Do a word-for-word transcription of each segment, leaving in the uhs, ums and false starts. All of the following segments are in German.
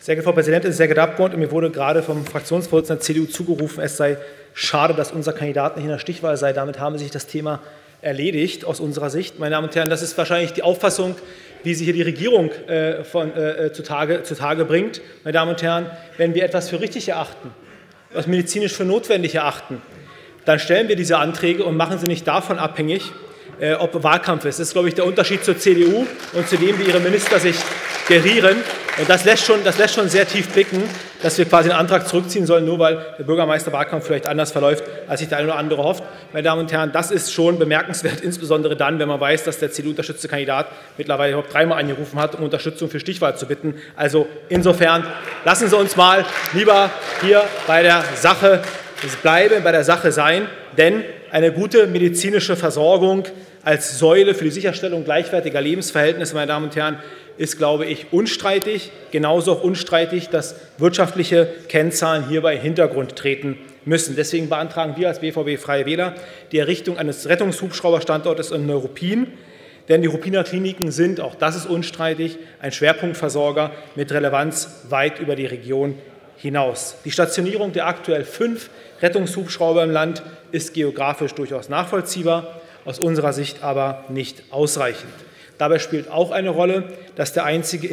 Sehr geehrte Frau Präsidentin, sehr geehrte Abgeordnete, mir wurde gerade vom Fraktionsvorsitzenden der C D U zugerufen, es sei schade, dass unser Kandidat nicht in der Stichwahl sei. Damit haben Sie sich das Thema erledigt aus unserer Sicht. Meine Damen und Herren, das ist wahrscheinlich die Auffassung, wie sie hier die Regierung äh, von, äh, zutage, zutage bringt. Meine Damen und Herren, wenn wir etwas für richtig erachten, was medizinisch für notwendig erachten, dann stellen wir diese Anträge und machen sie nicht davon abhängig, äh, ob Wahlkampf ist. Das ist, glaube ich, der Unterschied zur C D U und zu dem, wie ihre Minister sich gerieren. Und das lässt schon, das lässt schon sehr tief blicken, dass wir quasi den Antrag zurückziehen sollen, nur weil der Bürgermeisterwahlkampf vielleicht anders verläuft, als sich der eine oder andere hofft. Meine Damen und Herren, das ist schon bemerkenswert, insbesondere dann, wenn man weiß, dass der C D U-unterstützte Kandidat mittlerweile überhaupt dreimal angerufen hat, um Unterstützung für Stichwahl zu bitten. Also insofern lassen Sie uns mal lieber hier bei der Sache bleiben, bei der Sache sein, denn eine gute medizinische Versorgung als Säule für die Sicherstellung gleichwertiger Lebensverhältnisse, meine Damen und Herren, ist, glaube ich, unstreitig. Genauso auch unstreitig, dass wirtschaftliche Kennzahlen hierbei in den Hintergrund treten müssen. Deswegen beantragen wir als B V B Freie Wähler die Errichtung eines Rettungshubschrauberstandortes in Neuruppin. Denn die Ruppiner Kliniken sind, auch das ist unstreitig, ein Schwerpunktversorger mit Relevanz weit über die Region hinaus. Die Stationierung der aktuell fünf Rettungshubschrauber im Land ist geografisch durchaus nachvollziehbar, aus unserer Sicht aber nicht ausreichend. Dabei spielt auch eine Rolle, dass der einzige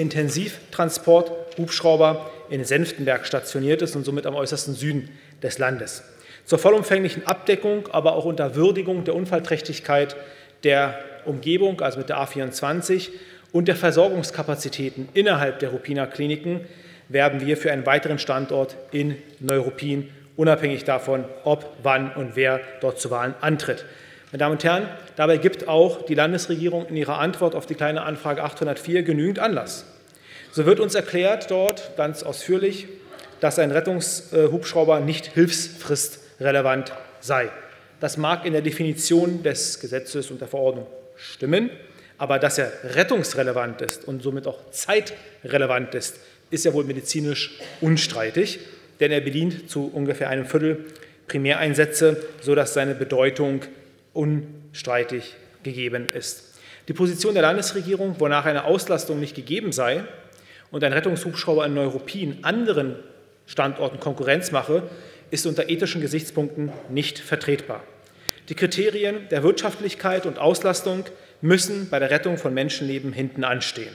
Intensivtransport-Hubschrauber in Senftenberg stationiert ist und somit am äußersten Süden des Landes. Zur vollumfänglichen Abdeckung, aber auch unter Würdigung der Unfallträchtigkeit der Umgebung, also mit der A vierundzwanzig, und der Versorgungskapazitäten innerhalb der Ruppiner Kliniken werben wir für einen weiteren Standort in Neuruppin, unabhängig davon, ob, wann und wer dort zu Wahlen antritt. Meine Damen und Herren, dabei gibt auch die Landesregierung in ihrer Antwort auf die Kleine Anfrage achthundertvier genügend Anlass. So wird uns erklärt dort ganz ausführlich, dass ein Rettungshubschrauber nicht hilfsfristrelevant sei. Das mag in der Definition des Gesetzes und der Verordnung stimmen, aber dass er rettungsrelevant ist und somit auch zeitrelevant ist, ist ja wohl medizinisch unstreitig, denn er bedient zu ungefähr einem Viertel Primäreinsätze, sodass seine Bedeutung unstreitig gegeben ist. Die Position der Landesregierung, wonach eine Auslastung nicht gegeben sei und ein Rettungshubschrauber in Neuruppin anderen Standorten Konkurrenz mache, ist unter ethischen Gesichtspunkten nicht vertretbar. Die Kriterien der Wirtschaftlichkeit und Auslastung müssen bei der Rettung von Menschenleben hinten anstehen.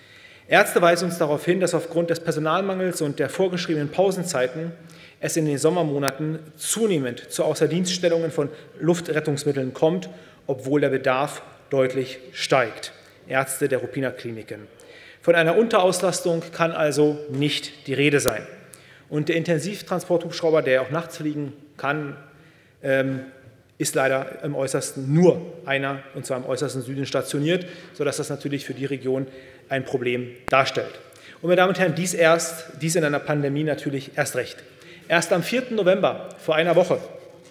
Ärzte weisen uns darauf hin, dass aufgrund des Personalmangels und der vorgeschriebenen Pausenzeiten es in den Sommermonaten zunehmend zu Außerdienststellungen von Luftrettungsmitteln kommt, obwohl der Bedarf deutlich steigt. Ärzte der Ruppiner Kliniken. Von einer Unterauslastung kann also nicht die Rede sein. Und der Intensivtransporthubschrauber, der auch nachts fliegen kann, ähm, ist leider im äußersten nur einer, und zwar im äußersten Süden stationiert, sodass das natürlich für die Region ein Problem darstellt. Und meine Damen und Herren, dies erst, dies in einer Pandemie natürlich erst recht. Erst am vierten November, vor einer Woche,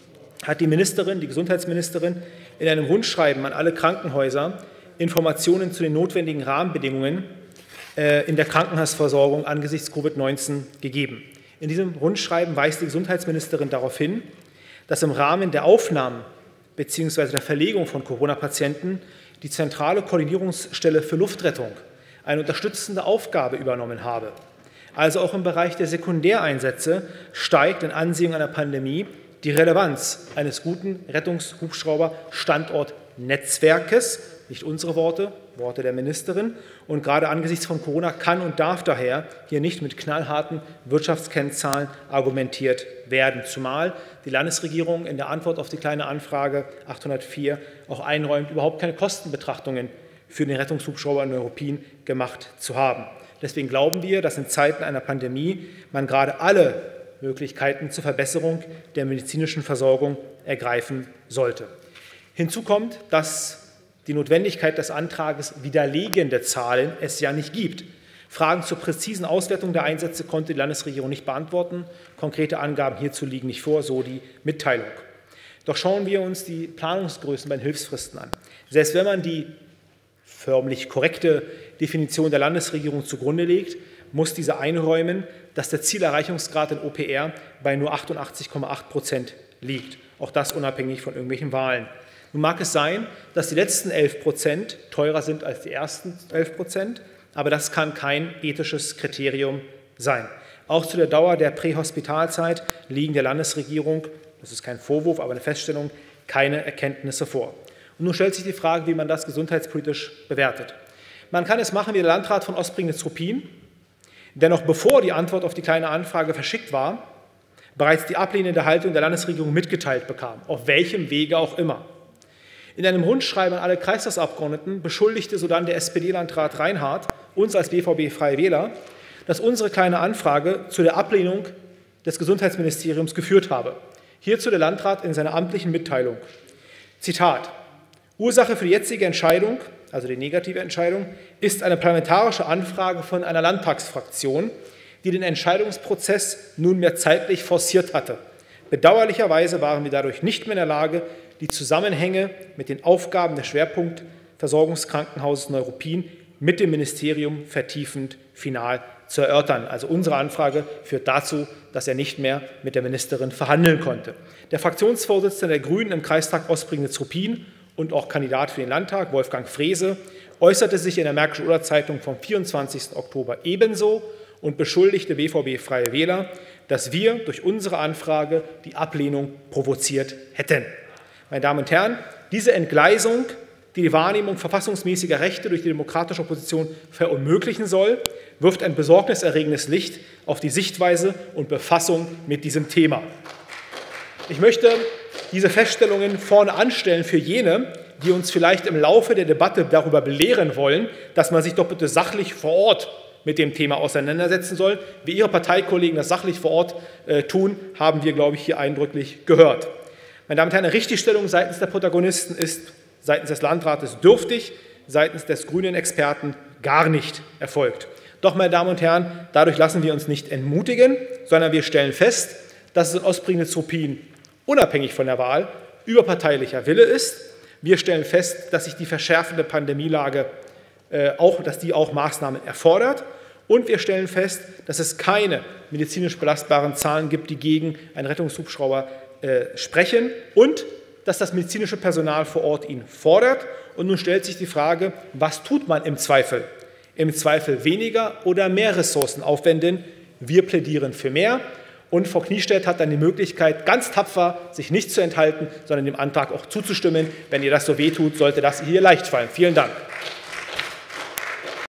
hat die Ministerin, die Gesundheitsministerin, in einem Rundschreiben an alle Krankenhäuser Informationen zu den notwendigen Rahmenbedingungen äh, in der Krankenhausversorgung angesichts Covid neunzehn gegeben. In diesem Rundschreiben weist die Gesundheitsministerin darauf hin, dass im Rahmen der Aufnahmen bzw. der Verlegung von Corona-Patienten die zentrale Koordinierungsstelle für Luftrettung eine unterstützende Aufgabe übernommen habe. Also auch im Bereich der Sekundäreinsätze steigt in Ansehung einer Pandemie die Relevanz eines guten Rettungshubschrauber-Standortnetzwerkes, nicht unsere Worte, Worte der Ministerin. Und gerade angesichts von Corona kann und darf daher hier nicht mit knallharten Wirtschaftskennzahlen argumentiert werden, zumal die Landesregierung in der Antwort auf die Kleine Anfrage achthundertvier auch einräumt, überhaupt keine Kostenbetrachtungen für den Rettungshubschrauber in Neuruppin gemacht zu haben. Deswegen glauben wir, dass in Zeiten einer Pandemie man gerade alle Möglichkeiten zur Verbesserung der medizinischen Versorgung ergreifen sollte. Hinzu kommt, dass die Notwendigkeit des Antrages widerlegende Zahlen es ja nicht gibt. Fragen zur präzisen Auswertung der Einsätze konnte die Landesregierung nicht beantworten. Konkrete Angaben hierzu liegen nicht vor, so die Mitteilung. Doch schauen wir uns die Planungsgrößen bei den Hilfsfristen an. Selbst wenn man die förmlich korrekte Definition der Landesregierung zugrunde legt, muss diese einräumen, dass der Zielerreichungsgrad in O P R bei nur achtundachtzig Komma acht Prozent liegt. Auch das unabhängig von irgendwelchen Wahlen. Nun mag es sein, dass die letzten elf Prozent teurer sind als die ersten elf Prozent, aber das kann kein ethisches Kriterium sein. Auch zu der Dauer der Prähospitalzeit liegen der Landesregierung, das ist kein Vorwurf, aber eine Feststellung, keine Erkenntnisse vor. Und nun stellt sich die Frage, wie man das gesundheitspolitisch bewertet. Man kann es machen wie der Landrat von Ostprignitz-Ruppin, der noch bevor die Antwort auf die Kleine Anfrage verschickt war, bereits die ablehnende Haltung der Landesregierung mitgeteilt bekam, auf welchem Wege auch immer. In einem Rundschreiben an alle Kreistagsabgeordneten beschuldigte sodann der S P D-Landrat Reinhardt uns als B V B-Freie Wähler, dass unsere Kleine Anfrage zu der Ablehnung des Gesundheitsministeriums geführt habe. Hierzu der Landrat in seiner amtlichen Mitteilung. Zitat: Ursache für die jetzige Entscheidung, also die negative Entscheidung, ist eine parlamentarische Anfrage von einer Landtagsfraktion, die den Entscheidungsprozess nunmehr zeitlich forciert hatte. Bedauerlicherweise waren wir dadurch nicht mehr in der Lage, die Zusammenhänge mit den Aufgaben des Schwerpunktversorgungskrankenhauses Neuruppin mit dem Ministerium vertiefend final zu erörtern. Also unsere Anfrage führt dazu, dass er nicht mehr mit der Ministerin verhandeln konnte. Der Fraktionsvorsitzende der Grünen im Kreistag Ostprignitz-Ruppin und auch Kandidat für den Landtag, Wolfgang Frese, äußerte sich in der Märkischen Oder-Zeitung vom vierundzwanzigsten Oktober ebenso und beschuldigte B V B-Freie Wähler, dass wir durch unsere Anfrage die Ablehnung provoziert hätten. Meine Damen und Herren, diese Entgleisung, die die Wahrnehmung verfassungsmäßiger Rechte durch die demokratische Opposition verunmöglichen soll, wirft ein besorgniserregendes Licht auf die Sichtweise und Befassung mit diesem Thema. Ich möchte diese Feststellungen vorne anstellen für jene, die uns vielleicht im Laufe der Debatte darüber belehren wollen, dass man sich doch bitte sachlich vor Ort mit dem Thema auseinandersetzen soll. Wie Ihre Parteikollegen das sachlich vor Ort äh, tun, haben wir, glaube ich, hier eindrücklich gehört. Meine Damen und Herren, eine Richtigstellung seitens der Protagonisten ist seitens des Landrates dürftig, seitens des grünen Experten gar nicht erfolgt. Doch, meine Damen und Herren, dadurch lassen wir uns nicht entmutigen, sondern wir stellen fest, dass es in Ostprignitz-Ruppin unabhängig von der Wahl überparteilicher Wille ist. Wir stellen fest, dass sich die verschärfende Pandemielage äh, auch, dass die auch Maßnahmen erfordert. Und wir stellen fest, dass es keine medizinisch belastbaren Zahlen gibt, die gegen einen Rettungshubschrauber äh, sprechen und dass das medizinische Personal vor Ort ihn fordert. Und nun stellt sich die Frage, was tut man im Zweifel? Im Zweifel weniger oder mehr Ressourcen aufwenden? Wir plädieren für mehr. Und Frau Kniestedt hat dann die Möglichkeit, ganz tapfer sich nicht zu enthalten, sondern dem Antrag auch zuzustimmen. Wenn ihr das so wehtut, sollte das hier leicht fallen. Vielen Dank.